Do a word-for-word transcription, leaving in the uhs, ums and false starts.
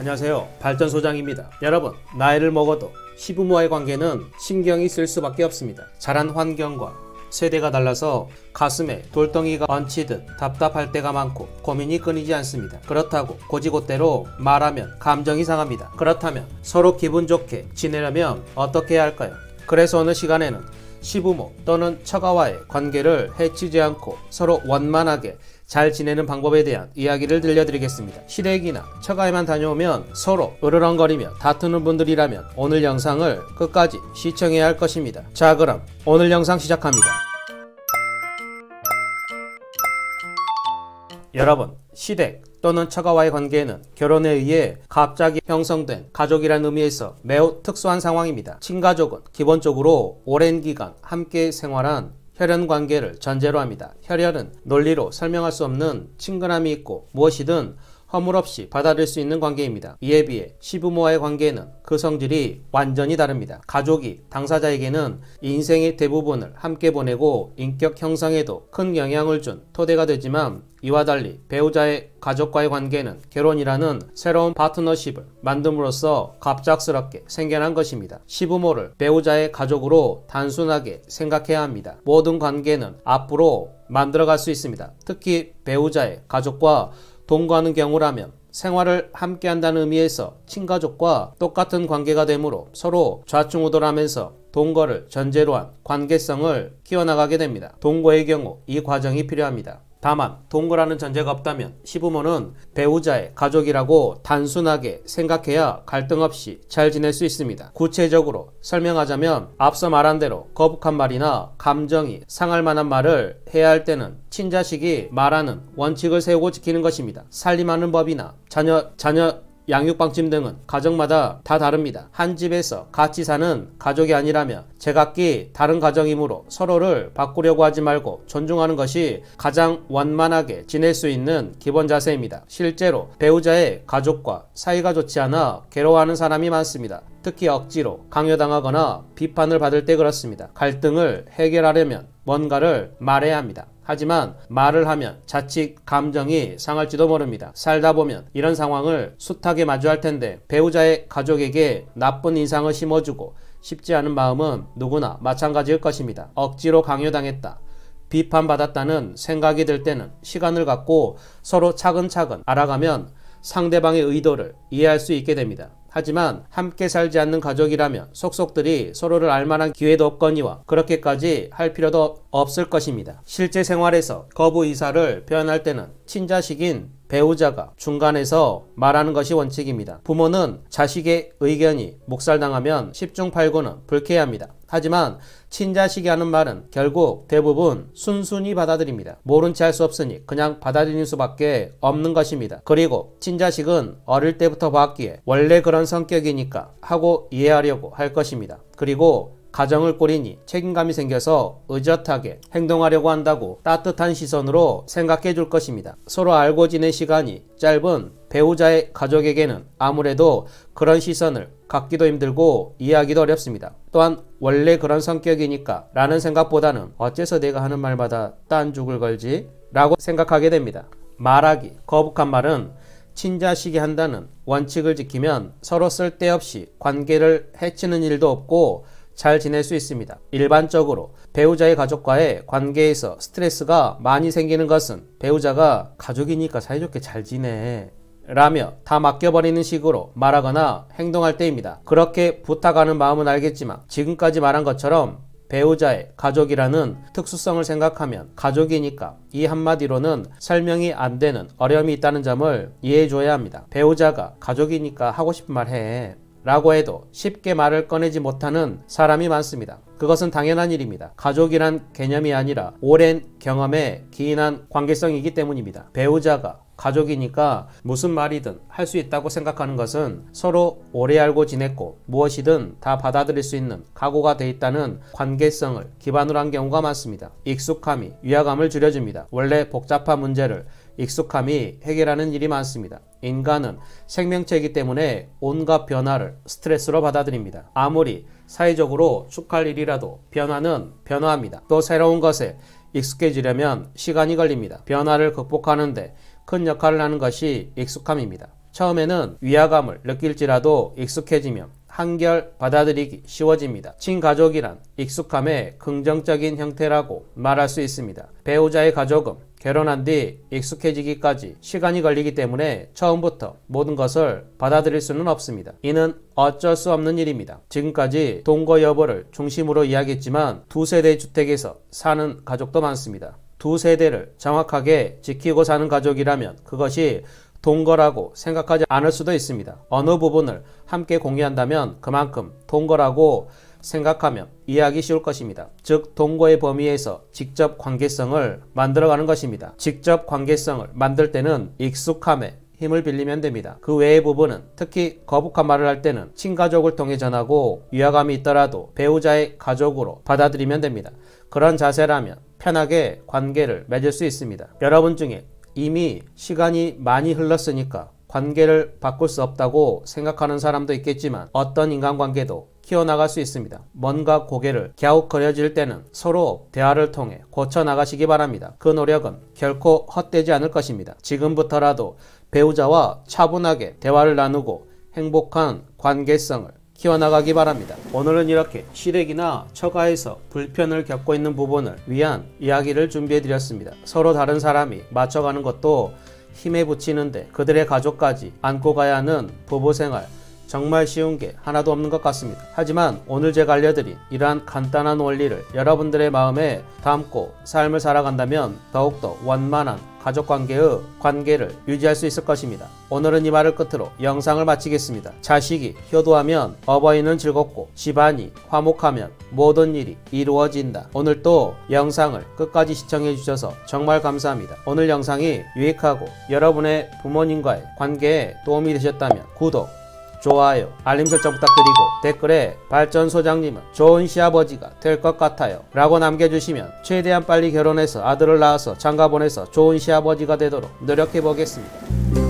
안녕하세요, 발전소장입니다. 여러분, 나이를 먹어도 시부모와의 관계는 신경이 쓸 수밖에 없습니다. 자란 환경과 세대가 달라서 가슴에 돌덩이가 얹히듯 답답할 때가 많고 고민이 끊이지 않습니다. 그렇다고 고지고대로 말하면 감정이 상합니다. 그렇다면 서로 기분 좋게 지내려면 어떻게 해야 할까요? 그래서 오늘 시간에는 시부모 또는 처가와의 관계를 해치지 않고 서로 원만하게 잘 지내는 방법에 대한 이야기를 들려드리겠습니다. 시댁이나 처가에만 다녀오면 서로 으르렁거리며 다투는 분들이라면 오늘 영상을 끝까지 시청해야 할 것입니다. 자, 그럼 오늘 영상 시작합니다. 여러분, 시댁 또는 처가와의 관계는 결혼에 의해 갑자기 형성된 가족이라는 의미에서 매우 특수한 상황입니다. 친가족은 기본적으로 오랜 기간 함께 생활한 혈연관계를 전제로 합니다. 혈연은 논리로 설명할 수 없는 친근함이 있고 무엇이든 허물없이 받아들일 수 있는 관계입니다. 이에 비해 시부모와의 관계는 그 성질이 완전히 다릅니다. 가족이 당사자에게는 인생의 대부분을 함께 보내고 인격 형성에도 큰 영향을 준 토대가 되지만, 이와 달리 배우자의 가족과의 관계는 결혼이라는 새로운 파트너십을 만듦으로써 갑작스럽게 생겨난 것입니다. 시부모를 배우자의 가족으로 단순하게 생각해야 합니다. 모든 관계는 앞으로 만들어갈 수 있습니다. 특히 배우자의 가족과 동거하는 경우라면 생활을 함께 한다는 의미에서 친가족과 똑같은 관계가 되므로 서로 좌충우돌하면서 동거를 전제로 한 관계성을 키워나가게 됩니다. 동거의 경우 이 과정이 필요합니다. 다만 동거라는 전제가 없다면 시부모는 배우자의 가족이라고 단순하게 생각해야 갈등 없이 잘 지낼 수 있습니다. 구체적으로 설명하자면 앞서 말한 대로 거북한 말이나 감정이 상할 만한 말을 해야 할 때는 친자식이 말하는 원칙을 세우고 지키는 것입니다. 살림하는 법이나 자녀 자녀 양육방침 등은 가정마다 다 다릅니다. 한 집에서 같이 사는 가족이 아니라면 제각기 다른 가정이므로 서로를 바꾸려고 하지 말고 존중하는 것이 가장 원만하게 지낼 수 있는 기본 자세입니다. 실제로 배우자의 가족과 사이가 좋지 않아 괴로워하는 사람이 많습니다. 특히 억지로 강요당하거나 비판을 받을 때 그렇습니다. 갈등을 해결하려면 뭔가를 말해야 합니다. 하지만 말을 하면 자칫 감정이 상할지도 모릅니다. 살다 보면 이런 상황을 숱하게 마주할 텐데 배우자의 가족에게 나쁜 인상을 심어주고 싶지 않은 마음은 누구나 마찬가지일 것입니다. 억지로 강요당했다, 비판받았다는 생각이 들 때는 시간을 갖고 서로 차근차근 알아가면 상대방의 의도를 이해할 수 있게 됩니다. 하지만 함께 살지 않는 가족이라면 속속들이 서로를 알만한 기회도 없거니와 그렇게까지 할 필요도 없을 것입니다. 실제 생활에서 거부 의사를 표현할 때는 친자식인 배우자가 중간에서 말하는 것이 원칙입니다. 부모는 자식의 의견이 묵살당하면 십중팔구는 불쾌해합니다. 하지만 친자식이 하는 말은 결국 대부분 순순히 받아들입니다. 모른 채 할 수 없으니 그냥 받아들이는 수밖에 없는 것입니다. 그리고 친자식은 어릴 때부터 봤기에 원래 그런 성격이니까 하고 이해하려고 할 것입니다. 그리고 가정을 꾸리니 책임감이 생겨서 의젓하게 행동하려고 한다고 따뜻한 시선으로 생각해 줄 것입니다. 서로 알고 지낸 시간이 짧은 배우자의 가족에게는 아무래도 그런 시선을 갖기도 힘들고 이해하기도 어렵습니다. 또한 원래 그런 성격이니까 라는 생각보다는 어째서 내가 하는 말마다 딴죽을 걸지? 라고 생각하게 됩니다. 말하기, 거북한 말은 친자식이 한다는 원칙을 지키면 서로 쓸데없이 관계를 해치는 일도 없고 잘 지낼 수 있습니다. 일반적으로 배우자의 가족과의 관계에서 스트레스가 많이 생기는 것은 배우자가 가족이니까 사이좋게 잘 지내 라며 다 맡겨버리는 식으로 말하거나 행동할 때입니다. 그렇게 부탁하는 마음은 알겠지만 지금까지 말한 것처럼 배우자의 가족이라는 특수성을 생각하면 가족이니까 이 한마디로는 설명이 안 되는 어려움이 있다는 점을 이해해 줘야 합니다. 배우자가 가족이니까 하고 싶은 말 해 라고 해도 쉽게 말을 꺼내지 못하는 사람이 많습니다. 그것은 당연한 일입니다. 가족이란 개념이 아니라 오랜 경험에 기인한 관계성이기 때문입니다. 배우자가 가족이니까 무슨 말이든 할 수 있다고 생각하는 것은 서로 오래 알고 지냈고 무엇이든 다 받아들일 수 있는 각오가 돼 있다는 관계성을 기반으로 한 경우가 많습니다. 익숙함이 위화감을 줄여줍니다. 원래 복잡한 문제를 익숙함이 해결하는 일이 많습니다. 인간은 생명체이기 때문에 온갖 변화를 스트레스로 받아들입니다. 아무리 사회적으로 축하할 일이라도 변화는 변화합니다. 또 새로운 것에 익숙해지려면 시간이 걸립니다. 변화를 극복하는데 큰 역할을 하는 것이 익숙함입니다. 처음에는 위화감을 느낄지라도 익숙해지면 한결 받아들이기 쉬워집니다. 친가족이란 익숙함의 긍정적인 형태라고 말할 수 있습니다. 배우자의 가족은 결혼한 뒤 익숙해지기까지 시간이 걸리기 때문에 처음부터 모든 것을 받아들일 수는 없습니다. 이는 어쩔 수 없는 일입니다. 지금까지 동거 여부를 중심으로 이야기했지만 두 세대 주택에서 사는 가족도 많습니다. 두 세대를 정확하게 지키고 사는 가족이라면 그것이 동거라고 생각하지 않을 수도 있습니다. 어느 부분을 함께 공유한다면 그만큼 동거라고 생각하면 이해하기 쉬울 것입니다. 즉 동거의 범위에서 직접 관계성을 만들어가는 것입니다. 직접 관계성을 만들 때는 익숙함에 힘을 빌리면 됩니다. 그 외의 부분은 특히 거북한 말을 할 때는 친가족을 통해 전하고 위화감이 있더라도 배우자의 가족으로 받아들이면 됩니다. 그런 자세라면 편하게 관계를 맺을 수 있습니다. 여러분 중에 이미 시간이 많이 흘렀으니까 관계를 바꿀 수 없다고 생각하는 사람도 있겠지만 어떤 인간관계도 키워나갈 수 있습니다. 뭔가 고개를 갸웃거려질 때는 서로 대화를 통해 고쳐나가시기 바랍니다. 그 노력은 결코 헛되지 않을 것입니다. 지금부터라도 배우자와 차분하게 대화를 나누고 행복한 관계성을 키워나가기 바랍니다. 오늘은 이렇게 시댁이나 처가에서 불편을 겪고 있는 부분을 위한 이야기를 준비해 드렸습니다. 서로 다른 사람이 맞춰가는 것도 힘에 부치는데 그들의 가족까지 안고 가야 하는 부부생활 정말 쉬운 게 하나도 없는 것 같습니다. 하지만 오늘 제가 알려드린 이러한 간단한 원리를 여러분들의 마음에 담고 삶을 살아간다면 더욱더 원만한 가족관계의 관계를 유지할 수 있을 것입니다. 오늘은 이 말을 끝으로 영상을 마치겠습니다. 자식이 효도하면 어버이는 즐겁고 집안이 화목하면 모든 일이 이루어진다. 오늘도 영상을 끝까지 시청해 주셔서 정말 감사합니다. 오늘 영상이 유익하고 여러분의 부모님과의 관계에 도움이 되셨다면 구독, 좋아요, 알림 설정 부탁드리고 댓글에 발전 소장님은 좋은 시아버지가 될 것 같아요 라고 남겨주시면 최대한 빨리 결혼해서 아들을 낳아서 장가 보내서 좋은 시아버지가 되도록 노력해 보겠습니다.